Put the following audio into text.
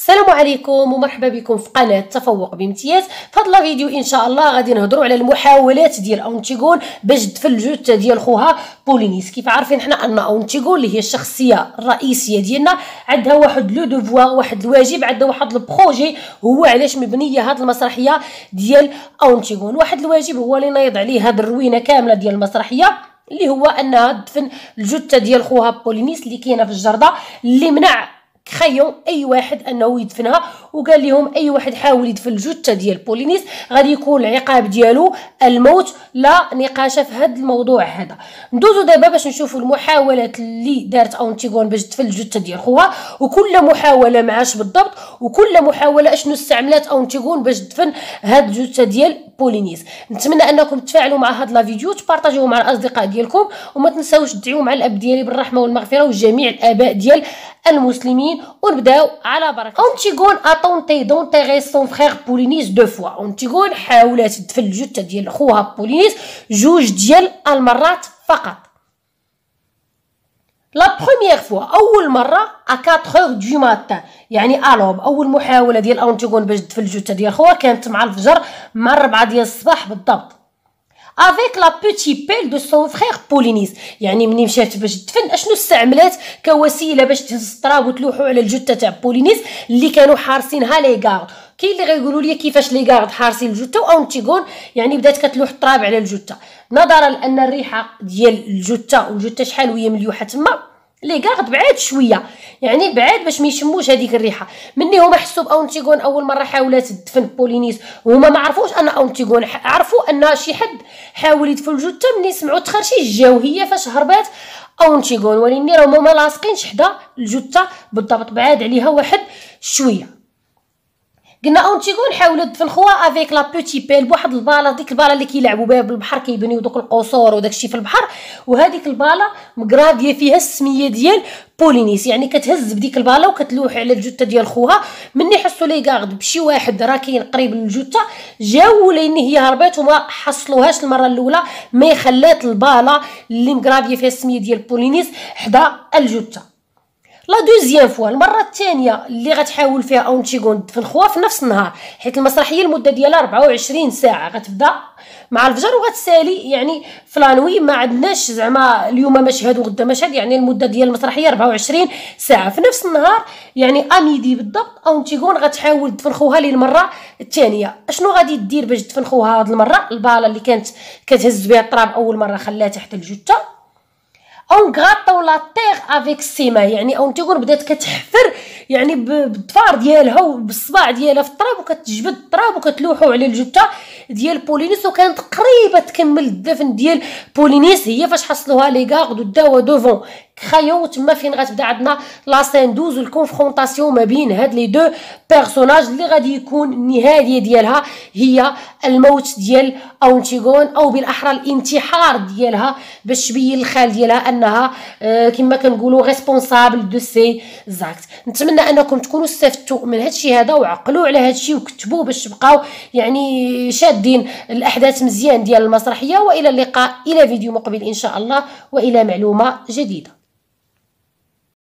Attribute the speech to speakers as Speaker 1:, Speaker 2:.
Speaker 1: السلام عليكم ومرحبا بكم في قناه تفوق بامتياز. في هذا الفيديو ان شاء الله غادي نهضروا على المحاولات ديال اونتيغون باش تدفن الجثه ديال خوها بولينيس. كيف عارفين حنا ان اونتيغون اللي هي الشخصيه الرئيسيه ديالنا عندها واحد لو دوفوار، واحد الواجب، عندها واحد البروجي هو علاش مبنيه هذه المسرحيه ديال اونتيغون. واحد الواجب هو اللي نايض عليه هذه الروينه كامله ديال المسرحيه، اللي هو انها تدفن الجثه ديال خوها بولينيس اللي كاينه في الجرده، اللي منع خيون اي واحد انه يدفنها، وقال لهم اي واحد حاول يدفن الجثه ديال بولينيس غادي يكون العقاب ديالو الموت. لا نقاش في هذا الموضوع هذا. ندوزو دابا باش نشوفوا المحاولات اللي دارت اونتيغون باش تدفن الجثه ديال خوها، وكل محاوله معاش بالضبط، وكل محاوله اشنو استعملت اونتيغون باش تدفن هاد الجثه ديال بولينيس. نتمنى انكم تفاعلوا مع هذا الفيديو، تبارطاجيوه مع الاصدقاء ديالكم، وما تنساوش تدعيو مع الاب ديالي بالرحمه والمغفره وجميع الاباء ديال المسلمين. ونبداو على بركه. اونتيغون a tenté d'enterrer son frère Polynice 2 fois. اونتيغون حاولت تدفن الجثه ديال خوها بولينيس جوج ديال المرات فقط. لا بروميير فوا اول مره ا 4 du matin، يعني الوب. اول محاوله ديال اونتيغون باش تدفن الجثه ديال خوها كانت مع الفجر، مع 4 ديال الصباح بالضبط. avec la petite pelle de son frère Polynice، يعني مني مشات باش تدفن اشنو استعملات كوسيله باش تهز التراب وتلوحوا على الجثه تاع بولينيس اللي كانوا حارسينها لي غارد. كاين اللي غيقولوا لي كيفاش لي غارد حارسين الجثه واونتيغون يعني بدات كتلوح التراب على الجثه، نظرا لان الريحه ديال الجثه والجثه شحال وهي مليوحه تما، لي غارد بعاد شويه، يعني بعاد باش ما يشموش هذيك الريحه. مني هما حسوا باونتيغون اول مره حاولات تدفن بولينيس، وهما ما عرفوش ان اونتيغون، عرفوا ان شي حد حاول يدفن الجثه. مني سمعوا تخرشيش جاو هي فاش هربات اونتيغون، ولكن راهما ما لاصقينش حدا الجثه بالضبط، بعاد عليها واحد شويه. قلنا اونتيغون حاولت تدفن خوها افيك لا بوتي بيل، بواحد الباله، ديك الباله اللي كيلعبوا بها بالبحر، كيبنيو دوك القصور وداكشي في البحر، وهذيك الباله مقراديه فيها السميه ديال بولينيس، يعني كتهز بديك الباله وكتلوح على الجثه ديال خوها. مني حسوا لي غارد بشي واحد راه كاين قريب للجثه جاو، لان هي هربات وما حصلوهاش المره الاولى، ما خلات الباله اللي مقراديه فيها السميه ديال بولينيس حدا الجثه. لا دوزيام فوا، المره الثانيه اللي غتحاول فيها اونتيغون تدفن خوها في نفس النهار، حيت المسرحيه المده ديالها 24 ساعه، غتبدا مع الفجر وغتسالي يعني في لانوي. ما عندناش زعما اليوم مشهد وغدا مشهد، يعني المده ديال المسرحيه 24 ساعه. في نفس النهار يعني اميدي بالضبط اونتيغون غتحاول تدفن خوها للمره الثانيه. اشنو غادي دير باش تدفن خوها هذه المره؟ الباله اللي كانت كتهز بها التراب اول مره خلاها تحت الجثه. اون غاطو لا تيغ افيك سيما، يعني اونتيغون بدات كتحفر يعني بالضفار ديالها وبالصباع ديالها في التراب، وكتجبد التراب وكتلوحو على الجثه ديال بولينيس، وكانت قريبه تكمل الدفن ديال بولينيس. هي فاش حصلوها لي غارد وداو دوفون خايون، تما فين غتبدا عندنا لا سين دوز والكونفرونطاسيون ما بين هاد لي دو بيرسوناج، اللي غادي يكون النهايه ديالها هي الموت ديال اونتيغون، او بالاحرى الانتحار ديالها، باش تبين الخال ديالها انها كما كنقولوا ريسبونسابل دو سي زاكت. نتمنى انكم تكونوا استفدتوا من هادشي هذا وعقلوا على هادشي وكتبوا باش تبقاو يعني شادين الاحداث مزيان ديال المسرحيه. والى اللقاء الى فيديو مقبل ان شاء الله، والى معلومه جديده.